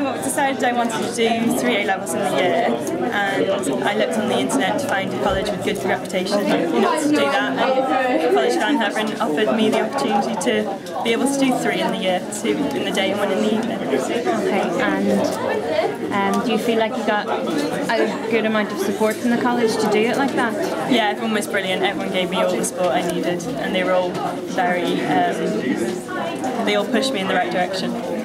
I decided I wanted to do 3 A-levels in the year, and I looked on the internet to find a college with good reputation to do that, and Coleg Glan Hafren offered me the opportunity to be able to do 3 in the year, 2 in the day and 1 in the evening. Okay, and do you feel like you got a good amount of support from the college to do it like that? Yeah, everyone was brilliant. Everyone gave me all the support I needed, and they were all very, they all pushed me in the right direction.